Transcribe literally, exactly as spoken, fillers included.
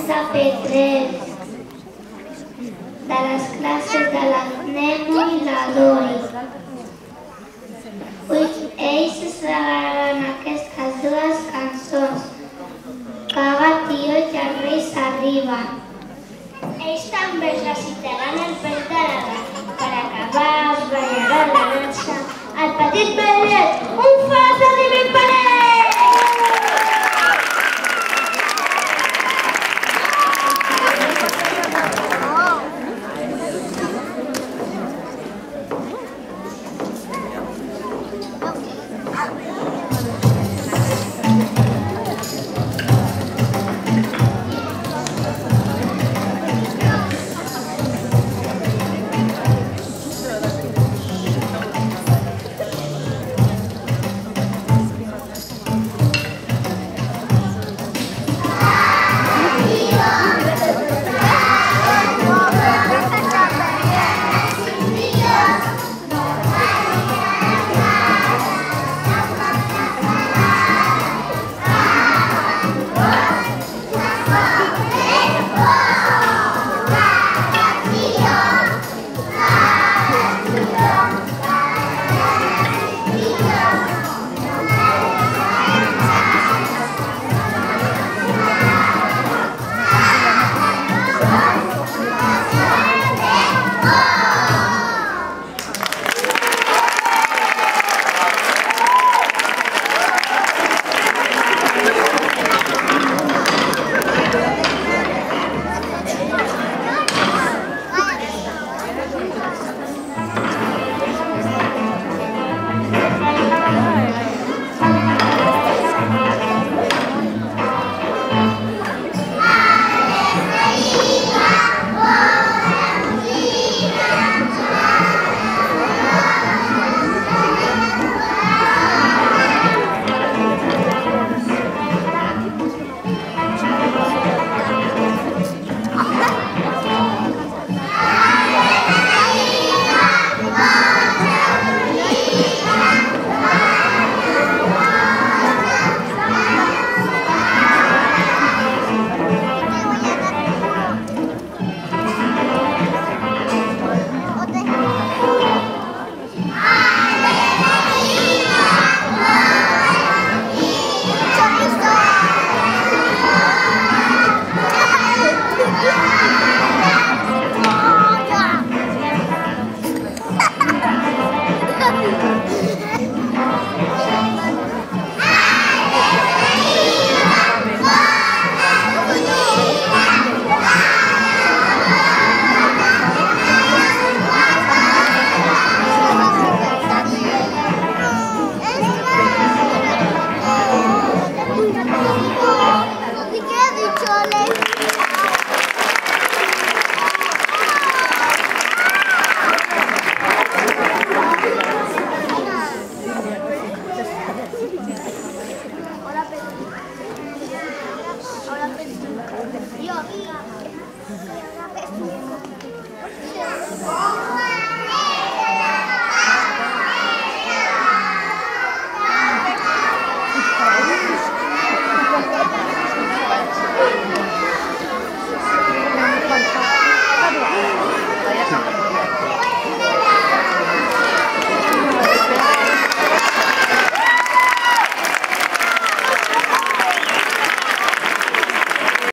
de Petrés, de les classes de la Nemo i la Dori. Ells es regalaran aquestes dues cançons, Caga Tio i els Reis arriben. Ells també es recitaran el pes de la gana. Per acabar es ballarà la dansa El Petit Bellet.